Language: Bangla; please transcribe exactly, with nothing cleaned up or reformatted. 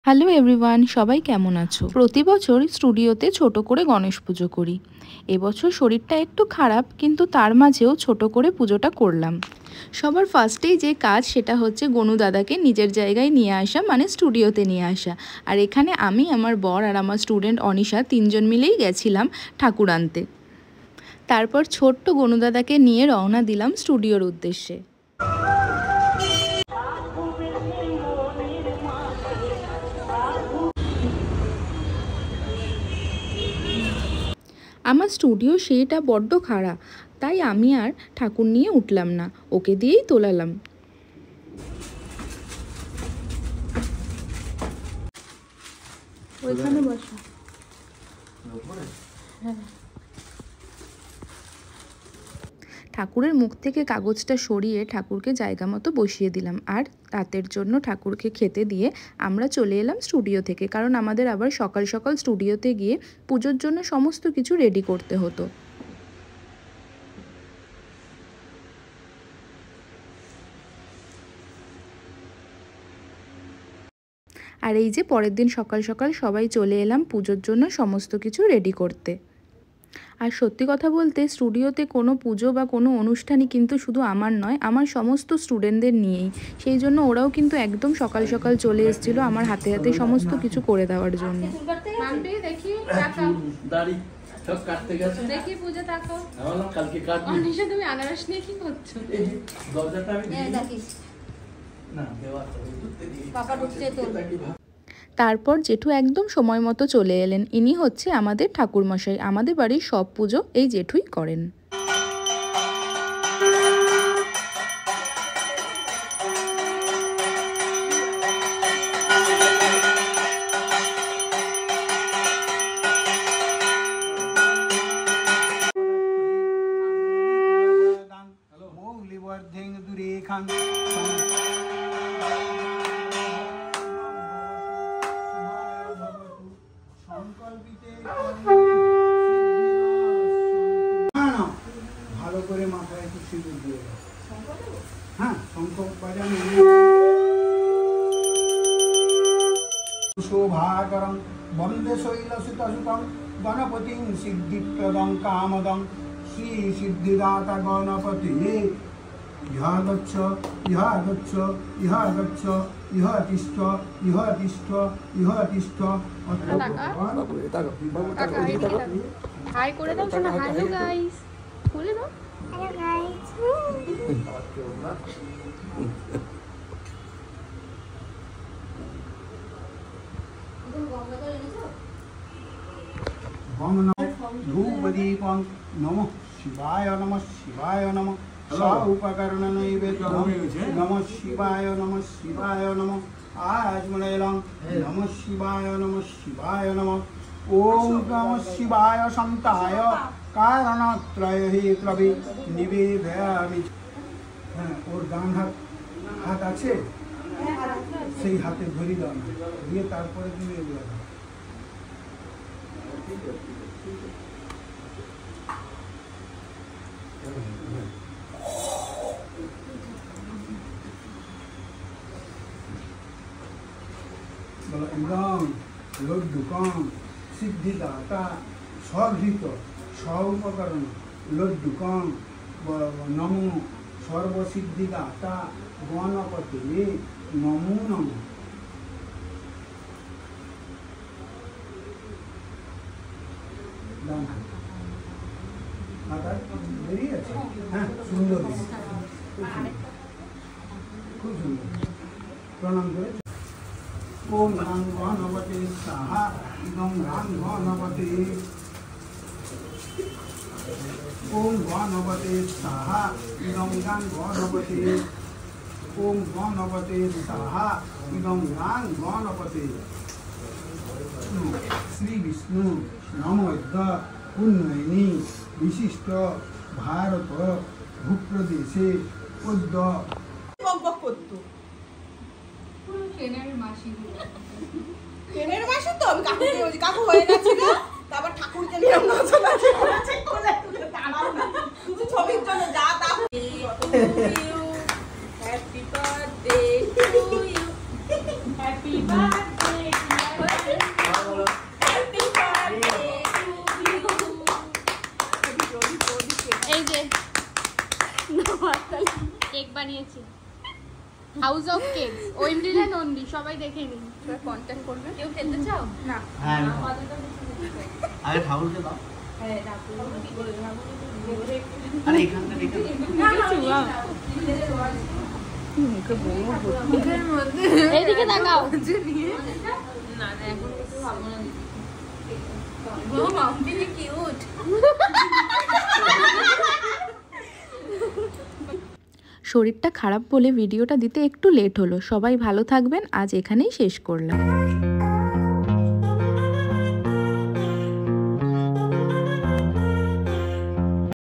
হ্যালো এভরিওয়ান, সবাই কেমন আছো? প্রতি বছর স্টুডিওতে ছোট করে গণেশ পুজো করি। এবছর শরীরটা একটু খারাপ, কিন্তু তার মাঝেও ছোট করে পুজোটা করলাম। সবার ফার্স্টেই যে কাজ সেটা হচ্ছে গনু দাদাকে নিজের জায়গায় নিয়ে আসা, মানে স্টুডিওতে নিয়ে আসা। আর এখানে আমি, আমার বর আর আমার স্টুডেন্ট অনিশা তিনজন মিলেই গেছিলাম ঠাকুর আনতে। তারপর ছোট্ট গনু দাদাকে নিয়ে রওনা দিলাম স্টুডিওর উদ্দেশ্যে। আমার স্টুডিও সেইটা বড্ড খাড়া, তাই আমি আর ঠাকুর নিয়ে উঠলাম না, ওকে দিয়েই তোলালাম। ওইখানে বসো। হ্যাঁ, ঠাকুরের মুখ থেকে কাগজটা সরিয়ে ঠাকুরকে জায়গা মতো বসিয়ে দিলাম। আর রাতের জন্য ঠাকুরকে খেতে দিয়ে আমরা চলে এলাম স্টুডিও থেকে, কারণ আমাদের আবার সকাল সকাল স্টুডিওতে গিয়ে পুজোর জন্য সমস্ত কিছু রেডি করতে হতো। আর এই যে পরের দিন সকাল সকাল সবাই চলে এলাম পুজোর জন্য সমস্ত কিছু রেডি করতে। আর সত্যি কথা বলতে স্টুডিওতে কোনো পুজো বা কোনো অনুষ্ঠানই কিন্তু শুধু আমার নয়, আমার সমস্ত স্টুডেন্টদের নিয়েই। সেই জন্য ওরাও কিন্তু একদম সকাল সকাল চলে এসেছিল আমার হাতে হাতে সমস্ত কিছু করে দেওয়ার জন্য। তারপর জেঠু একদম সময় মতো চলে এলেন। ইনি হচ্ছে আমাদের ঠাকুরমশাই। আমাদের বাড়ির সব পুজো এই জেঠুই করেন। ভালো করে মাথায় একটু সিঁদুর দিয়ে দাও। হ্যাঁ, শঙ্খ বাজানো। শোভাকরং বন্দে শৈলসুতসুতং গণপতিং সিদ্ধিপ্রদং কামদং শ্রী সিদ্ধিদাতা গণপতি ইহা গচ্ছ ইহা গচ্ছ ইহা গচ্ছ ইহ তিষ্ঠ ইহ তিষ্ঠ ইহ তিষ্ঠ। হাই করে দাও শোনা। হ্যালো গাইস বলে দাও। Hello guys. ওম নমঃ ধূপদীপং নমঃ শিবায় নমঃ শিবায় নমঃ উপকরণ নৈবেদ্যং নমঃ শিবায় নমঃ শিবায় নমঃ আজমলেলং নমঃ শিবায় নমঃ শিবায় নমঃ। ওম নমঃ শিবায় সন্তায় কারণত্রয় হি ত্রবি নিবেদয়ামি। হ্যাঁ, ওর ডান হাত হাত আছে, সেই হাতে ধরি দাও না, দিয়ে তারপরে তুমি এগুলো দাও। ইদং লড্ডুকং সিদ্ধিদাতা স্বঘৃত স্বউপকরণ লড্ডুকং নমো সর্বসিদ্ধিদাতা গণপতি নমো নমঃ। বেরিয়ে আছে। হ্যাঁ, সুন্দর, খুব সুন্দর। প্রণাম করে ওম গাং গণপতি সাহা ইদং গাং গণপতি ওম গণপতি সাহা ইদং গাং গণপতি ওম গণপতি সাহা ইদং গাং গণপতি। শ্রী বিষ্ণু নমোদ্য উন্নয়নী বিশিষ্ট ভারত ভূপ্রদেশে পদ্য করতো। ট্রেনের মাসি ট্রেনের মাসি তো আমি কাকুকে বলছি, কাকু হয়ে গেছে না, তারপর ঠাকুরকে নিয়ে নাচানাচি করেছে, কোলে তুলে দাঁড়াও না, শুধু ছবির জন্য যা তা। Happy birthday to you, happy birthday house of cake Aindrila Nandi সবাই দেখে নিন, কন্ট্যাক্ট করবে। কেউ খেতে চাও? না হ্যাঁ আরে ঠাকুরকে দাও। আরে এখানটা দেখে এইদিকে তাকাও। শরীরটা খারাপ বলে ভিডিওটা দিতে একটু লেট হলো। সবাই ভালো থাকবেন, আজ এখানেই শেষ করলাম।